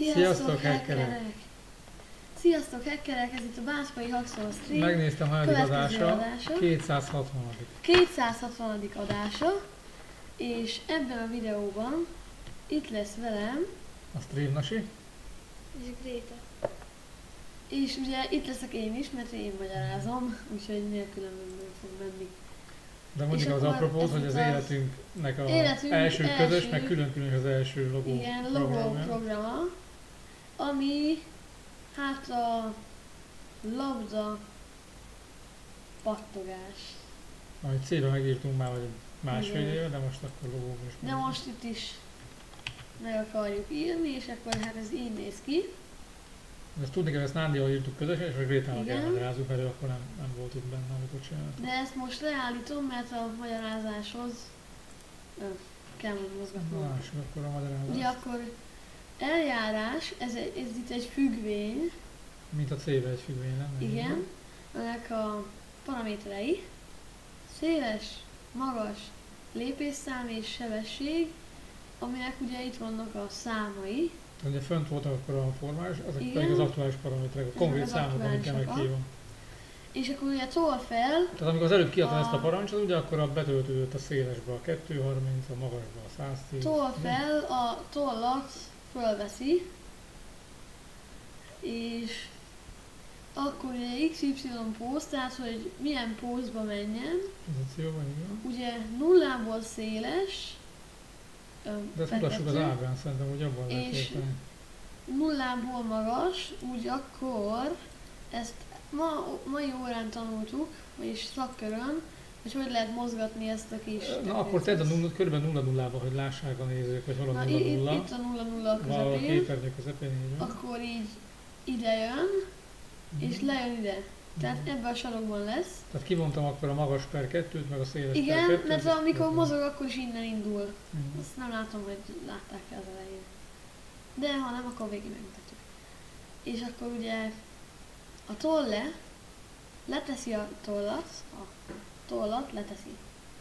Sziasztok, hackerek! Sziasztok, hackerek! Ez itt a Bácskai Hacksaw Stream. Megnéztem hanyadik adása, 260. adása. És ebben a videóban itt lesz velem a Stream Nasi és a Gréta. És ugye itt leszek én is, mert én magyarázom, úgyhogy nélkülem nem fog menni. De mondjuk az apropót, hogy az életünknek az első közös, meg külön-külön az első logó. Igen, logó programa, ami hát a labda pattogás. Amit célra megírtunk már vagy másfél éve, de most akkor logó is. De most itt is meg akarjuk írni, és akkor hát ez így néz ki. De ezt tudni kell, ezt Nándival írtuk közösen, és a Grétának elmagyarázzuk, mert ő akkor nem volt itt benne, amikor csináltuk. De ezt most leállítom, mert a magyarázáshoz kell mozgatnom. Lássuk akkor a magyarázást. Ugye akkor eljárás, ez itt egy függvény. Mint a C-be egy függvény, nem? Igen. Ennek a paraméterei. Széles, magas, lépésszám és sebesség, aminek ugye itt vannak a számai. Ugye fönt voltak akkor a formális, azok pedig az aktuális paraméterek, a konkrét számok, amikkel meghívom. És akkor ugye toll fel. Tehát amikor az előbb kiadtam ezt a parancsot, ugye akkor betöltődött a szélesbe a 230, a magasba a 110. Toll fel, a tollat fölveszi, és akkor ugye XY póz, tehát hogy milyen pózba menjen. Pozícióban, igen. Ugye nullából széles. De ezt mutassuk az ábrán, szerintem úgy abban lehet érteni. Nullából magas, úgy akkor ezt mai órán tanultuk, vagyis szakkörön, hogy lehet mozgatni ezt a kis... Na akkor tedd a körülbelül 0-0-ba, hogy lássák a nézők, hogy hol a 0-0. Itt a 0-0 közepén. Valahol a képernyő közepén, így van. Akkor így ide jön, és lejön ide. Tehát ebben a sarokban lesz. Tehát kivontam akkor a magas per 2-t, meg a széles igen, per 2-t. mert amikor mozog, akkor is innen indul. Azt nem látom, hogy látták-e az elején. De ha nem, akkor végig megmutatjuk. És akkor ugye a tolle leteszi a tollat leteszi.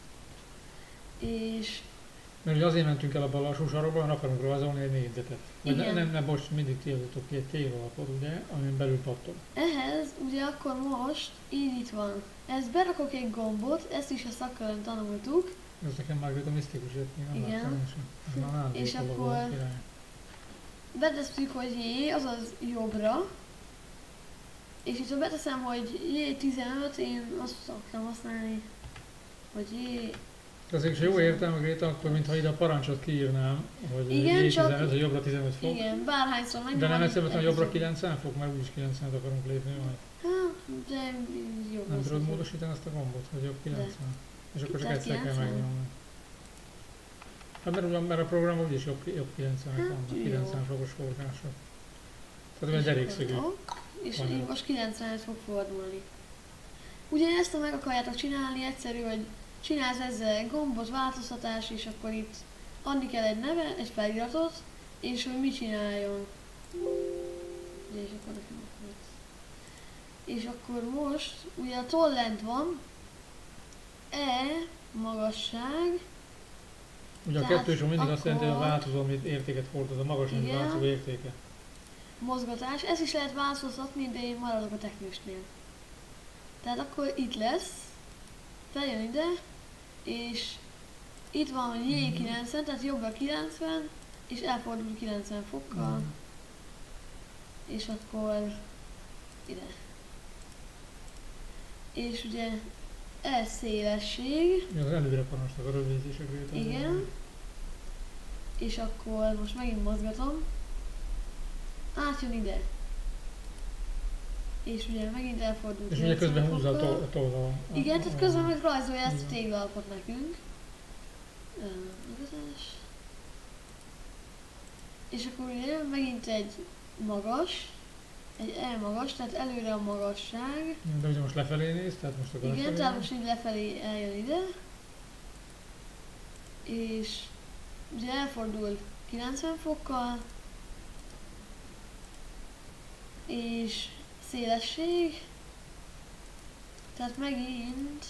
És... Mert ugye azért mentünk el a bal alsó sarokba, mert akarunk rajzolni egy négyzetet. Nem, most mindig kiadottuk ki egy téglapot, ugye, amin belül pattog. Ehhez ugye akkor most így itt van. Ezt berakok egy gombot, ezt is a szakkörön tanultuk. Ez nekem már a misztikus jött, nem láttam én sem. És akkor betesszük, hogy J, azaz jobbra. És itt ha beteszem, hogy J15, én azt szoktam használni, hogy J... Azért is jó értelme, Gréta, akkor mintha ide a parancsot kiírnám, hogy J15, a jobbra 15 fok. Igen, bárhányszor megvan. De nem egyszerűen a jobbra 90 fok, mert úgyis 90-et akarunk lépni majd. Hát, de jobb. Nem tudod módosítani ezt a gombot, hogy jobb 90? De. És akkor csak egyszer kell megnyomni. Hát mert a program úgyis jobb 90-nek van, 90 fokos forgások. Tehát egy derékszögű. És most 90 fog fordulni. Ugye ezt, ha meg akarjátok csinálni, egyszerű, hogy csinálsz ezzel gombot, változtatás, és akkor itt adni kell egy neve, egy feliratot, és hogy mit csináljon. És akkor nekem és akkor most, ugye a toll lent van, E magasság. Ugye a kettős mindig azt jelenti, hogy a változó értéket hordoz, a magas a változó értéke. Mozgatás, ezt is lehet változtatni, de én maradok a technősnél. Tehát akkor itt lesz, feljön ide, és itt van, hogy J90, tehát jobbra 90, és elfordul 90 fokkal, és akkor ide. És ugye ez szélesség. Az előre parancsnak a rövidítések. Igen. És akkor most megint mozgatom. Átjön ide. És ugye megint elfordul. És ugye közben húzza a tollal. Igen, tehát közben meg rajzolja ezt a téglalapot nekünk. És akkor ugye megint egy magas. Egy elmagas, tehát előre a magasság. De ugye most lefelé néz, tehát most akkor igen, tehát most így lefelé eljön ide. És ugye elfordul 90 fokkal. És szélesség. Tehát megint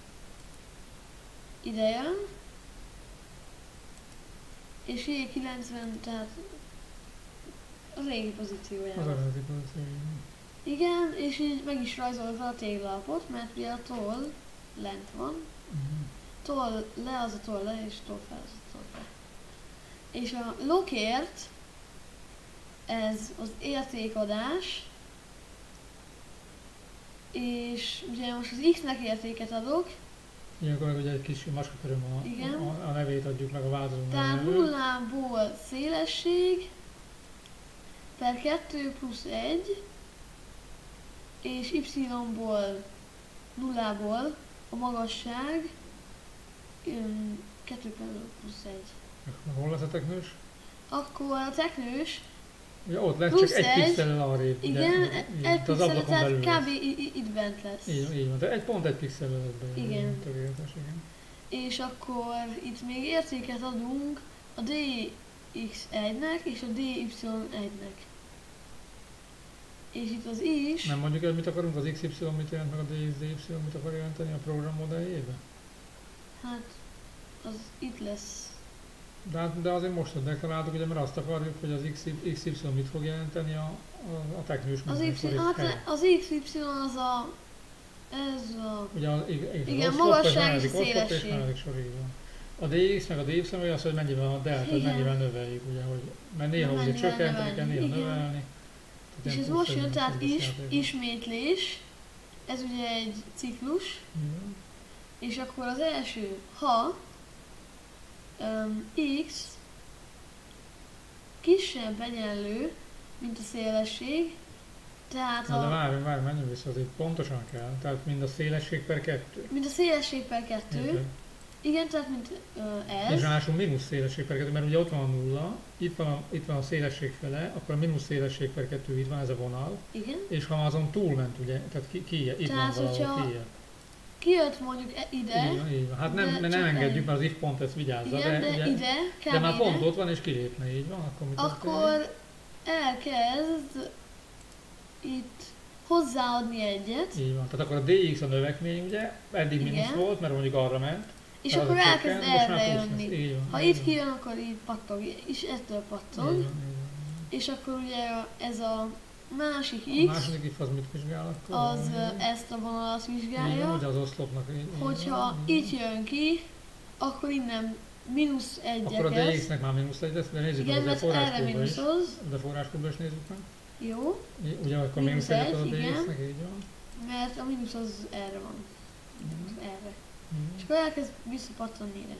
ide jön. És J90, tehát a régi pozíciójába. Az eredeti pozíció. Igen, és így meg is rajzolta a téglalapot, mert ugye a toll lent van. Toll le az a toll le, és toll fel az a toll fel. És a lockért, ez az értékadás, és ugye most az x-nek értéket adok. Ilyenkor meg ugye egy kis macskaköröm a nevét adjuk meg a változónak. Tehát nullából szélesség per 2 plusz 1, és y-ból nullából a magasság 2 plusz 1. Hol lesz a teknős? Akkor a teknős Ja, ott lesz csak egy pixellel arrébb. Igen, egy pixellel, tehát kb. Itt bent lesz. Így van, de pont egy pixellel lesz be. Igen. Tökéletes, igen. És akkor itt még értéket adunk a dx1-nek és a dy1-nek. És itt az is... Nem mondjuk el, mit akarunk, az xy mit jelent, meg a dy mit akar jelenteni a program modelljében? Hát, az itt lesz. De azért most deklaráltuk, ugye, mert azt akarjuk, hogy az xy mit fog jelenteni a teknős az xy az a... Ez a... Ugye igen, magasság és szélesség. És második sor, így van. A dx meg a dy meg az, hogy mennyivel a delta, hogy mennyivel növeljük, ugye, hogy mert néha ugye csökkenteni kell, néha növelni. És ez most jön, tehát ismétlés, ez ugye egy ciklus, és akkor az első, ha x kisebb egyenlő, mint a szélesség, tehát de várjunk, menjünk vissza, azért pontosan kell, tehát mind a szélesség per 2. Mint a szélesség per 2. Igen, tehát mint ez. És ráadásul mínusz szélesség per 2, mert ugye ott van a nulla, itt van a szélesség fele, akkor a mínusz szélesség per 2 itt van, ez a vonal. Igen. És ha azon túlment, ugye, tehát itt tehát, van valahol kijött. Kijött mondjuk ide. Így van. Hát nem engedjük, mert az if pont ezt vigyázza. Igen, de ugye, ide, de már pont ott van és kilépne, így van, akkor mit akkor elkezd itt hozzáadni egyet. Így van, tehát akkor a dx a növekmény, ugye, eddig mínusz volt, mert mondjuk arra ment. És akkor elkezd erre jönni. Ha itt kijön, akkor így pattog, és ettől pattog. Így van. És akkor ugye ez a másik x, a második if az mit vizsgál akkor? Az ezt a vonalat vizsgálja. Igen, ugye az oszlopnak. Hogyha itt jön ki, akkor innen mínusz 1-et akkor a dx-nek már mínusz 1 lesz, de nézzük meg a forráskódba is. De forráskódba is nézzük meg. Jó. Ugye akkor mínusz 1 az a dx-nek, így van. Mert a mínusz az erre van. Erre. És akkor elkezd visszapattanni ide.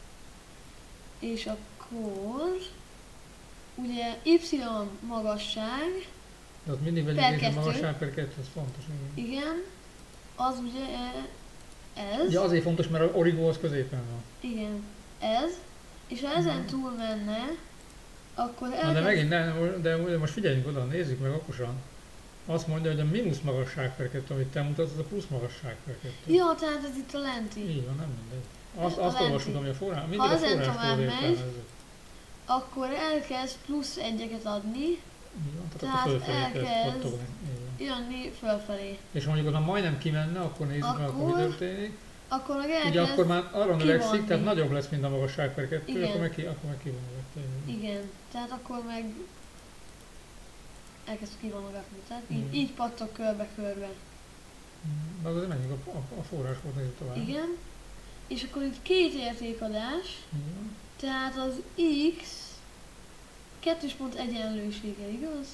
És akkor ugye y magasság de az mindig vegyük a magasság per 2, ez fontos. Igen. Az ugye ez. Ja, azért fontos, mert a origó az középen van. Igen. Ez. És ha ezen túl menne, akkor elkezd... Na de megint, de most figyeljünk oda, nézzük meg okosan. Azt mondja, hogy a mínusz magasság per 2, amit te mutatsz, az a plusz magasság per 2. Ja, tehát ez itt a lenti. Így van, nem mindegy. Azt olvasod, ami a forrás, mindig ha a forráskód értelmező. Akkor elkezd plusz 1-eket adni. Így van, tehát elkezd jönni fölfelé. És mondjuk oda majdnem kimenne, akkor nézzük meg, akkor mi történik. Akkor meg elkezd ugye akkor már arra növekszik, kivonni. tehát nagyobb lesz, mint a magasság per 2, igen. akkor meg kivonul. Igen, tehát akkor meg elkezd kivonogatni, tehát így pattog körbe-körbe. De azért menjünk a forráskód, nézzük tovább. Igen, és akkor itt két értékadás, tehát az x kettős pont egyenlősége, igaz?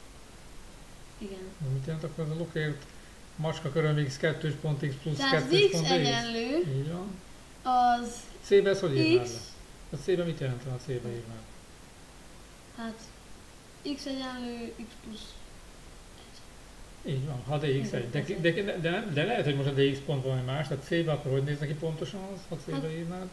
Igen. Mit jelent akkor ez a lokért? Macska köröm x 2 pont x plusz 2 tehát pont x? Tehát x egyenlő, így van. az C-be ez hogy írnád x, le? A C-be mit jelent a C-be írnád? Hát x egyenlő x plusz 1. Így van, ha dx1. De lehet, hogy most a dx pont valami más, tehát C-be akkor hogy néz neki pontosan az, ha C-be hát, írnád?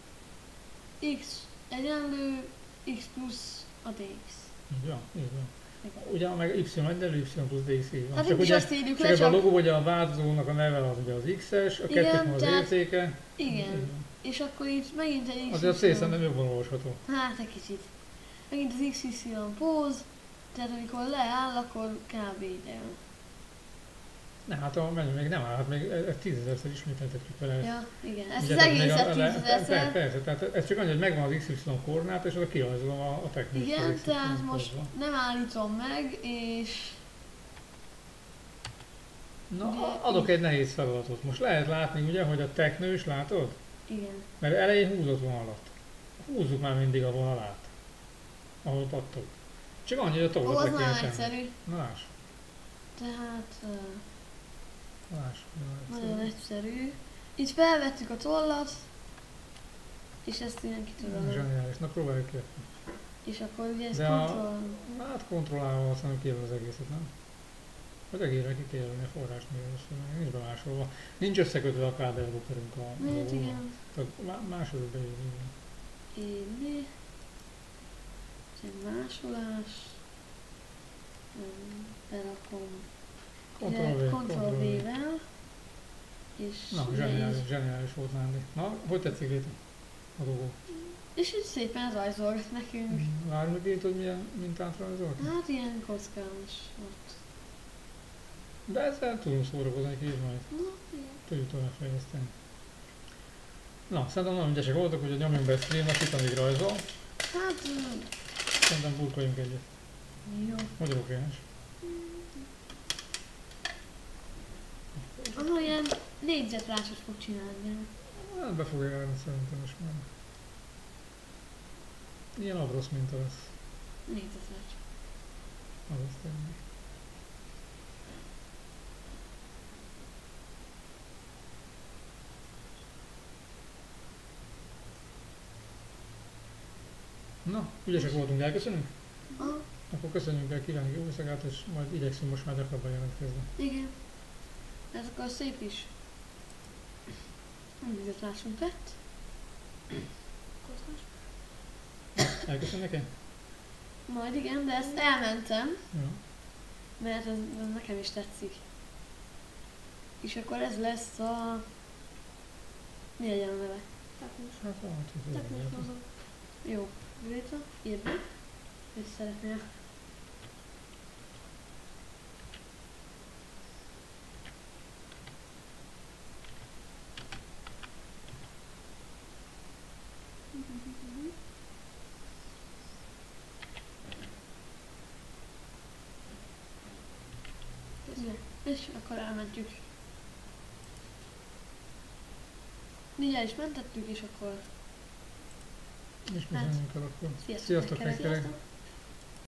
x egyenlő x plusz a dx. Így van, így van. Ugye meg y egyenlő y plusz dx így van. Hát csak ugye azt írjuk le, csak a logó, ugye a változónak a neve az ugye az x-es, a kettős az értéke. Igen. És akkor itt megint egy XY. Azért a C szerintem jobban olvasható. Hát egy kicsit. Megint az XY póz, tehát amikor leáll, akkor kb. ide. Ne, hát még nem áll, hát még 10.000-szer ismételtetjük vele ezt. Ja, igen. Ezt Ugye, az tehát még egészet 10.000-szer. Persze, tehát ez csak annyi, hogy megvan az XY koordinát, és oda kirajzolom a teknős. Igen, tehát most nem állítom meg, és Na, ugye adok egy nehéz feladatot. Most lehet látni, ugye, hogy a teknős, látod? igen. Mert elején húzott vonalat. Húzzuk már mindig a vonalát, ahol pattog. Csak annyi, hogy a Ó, tollot az le kéne nagyon tenni. egyszerű. Na láss, Tehát láss. nagyon egyszerű. Itt felvettük a tollat, és ezt innen kitudom. Zseniális, na próbáljuk ki. És akkor ugye ezt De kontroll... hát kontrollálva aztán kijön az egészet, nem? Hogy egészre ki kell jönni a forrás mivel, nincs bemásolva. Nincs összekötve a kábelróperünk a Hát dolgokba. igen. Tehát második beírni. Írni. Másolás. Berakom. Ctrl V-vel. És Na, zseniális volt Nándi. Na, hogy tetszik Réta? A dolgok. és így szépen rajzolgat nekünk. Várj meg itt, hogy milyen mintát rajzolt? Hát ilyen kockás ott. De ezzel tudunk szórakozni, kívül majd. Na, igen. Tudjuk tovább fejleszteni. Na, szerintem nagyon ügyesek voltak, hogy nyomjunk be egy streamnak, itt amíg rajzol. Hát, Szerintem burkoljunk egyet. jó. Magyarok éhes. Aha, ilyen négyzetrásos fog csinálni. Hát be fogja járni szerintem is már. Ilyen abrosz minta lesz. Négyzetrás. Az azt tényleg. Na, ügyesek voltunk, elköszönünk? Aha, Akkor köszönjük el, kívánjuk jó éjszakát, és majd igyekszünk most már gyakrabban jelentkezni. igen. Ez akkor szép is. Négyzetrásunk lett. Kockás. Elköszönnek én? Majd igen, de ezt elmentem, Jó. mert ez nekem is tetszik. És akkor ez lesz a... Mi legyen a neve? Teknős. Hát valahogy Teknős hogy mozog. Jó. Réta, írd be. Hogy szeretnél. És akkor elmentjük. Mindjárt is mentettük, és akkor És köszönjük el akkor. sziasztok. Sziasztok, Sziasztok. mindenkinek!